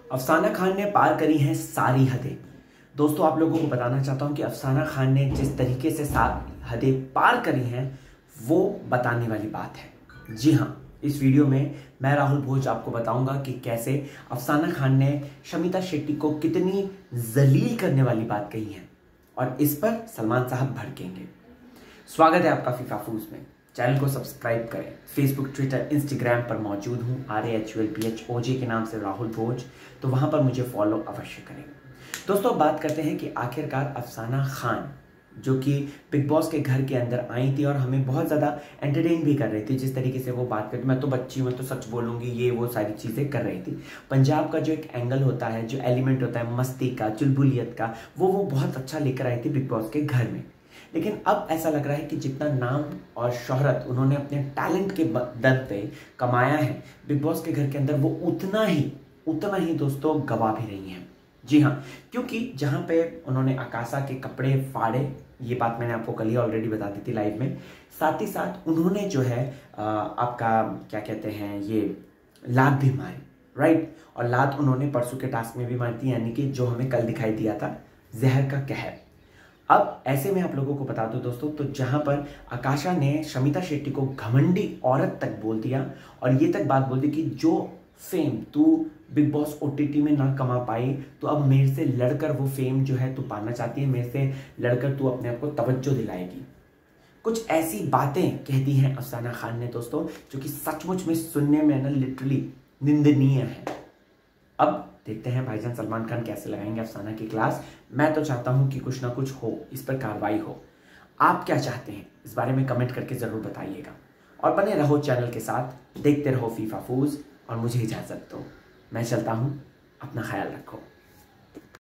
अफसाना खान ने पार करी हैं सारी हदें। दोस्तों, आप लोगों को बताना चाहता हूं कि अफसाना खान ने जिस तरीके से सारी हदें पार करी हैं वो बताने वाली बात है। जी हाँ, इस वीडियो में मैं राहुल भोज आपको बताऊंगा कि कैसे अफसाना खान ने शमिता शेट्टी को कितनी जलील करने वाली बात कही है और इस पर सलमान साहब भड़केंगे। स्वागत है आपका फीफा फूज में। चैनल को सब्सक्राइब करें। फेसबुक, ट्विटर, इंस्टाग्राम पर मौजूद हूँ RAHULPHOJ के नाम से राहुल भोज, तो वहां पर मुझे फॉलो अवश्य करें। दोस्तों, बात करते हैं कि आखिरकार अफसाना खान जो कि बिग बॉस के घर के अंदर आई थी और हमें बहुत ज़्यादा एंटरटेन भी कर रही थी। जिस तरीके से वो बात करती, मैं तो बच्ची हूँ, मैं तो सच बोलूँगी, ये वो सारी चीज़ें कर रही थी। पंजाब का जो एक एंगल होता है, जो एलिमेंट होता है मस्ती का, चुलबुलियत का, वो बहुत अच्छा लेकर आई थी बिग बॉस के घर में। लेकिन अब ऐसा लग रहा है कि जितना नाम और शोहरत उन्होंने अपने टैलेंट के दम पे कमाया है बिग बॉस के घर के अंदर, वो उतना ही दोस्तों गवा भी रही हैं। जी हाँ, क्योंकि जहां पे उन्होंने आकाशा के कपड़े फाड़े, ये बात मैंने आपको कल ही ऑलरेडी बता दी थी लाइव में। साथ ही साथ उन्होंने जो है आपका क्या कहते हैं, ये लात भी मारी, राइट। और लात उन्होंने परसों के टास्क में भी मारी थी, यानी कि जो हमें कल दिखाई दिया था, जहर का कहर। अब ऐसे में आप लोगों को बता दूं दोस्तों, तो जहां पर आकाशा ने शमिता शेट्टी को घमंडी औरत तक बोल दिया और ये तक बात बोल दी कि जो फेम तू बिग बॉस OTT में ना कमा पाई, तो अब मेरे से लड़कर वो फेम जो है तू पाना चाहती है, मेरे से लड़कर तू अपने आप को तवज्जो दिलाएगी। कुछ ऐसी बातें कह दी हैं अफसाना खान ने दोस्तों, जो कि सचमुच में सुनने में ना लिटरली निंदनीय है। अब देखते हैं भाईजान सलमान खान कैसे लगाएंगे अफसाना की क्लास। मैं तो चाहता हूं कि कुछ ना कुछ हो, इस पर कार्रवाई हो। आप क्या चाहते हैं इस बारे में कमेंट करके जरूर बताइएगा और बने रहो चैनल के साथ, देखते रहो फीफा फूज और मुझे इजाजत दो। मैं चलता हूं, अपना ख्याल रखो।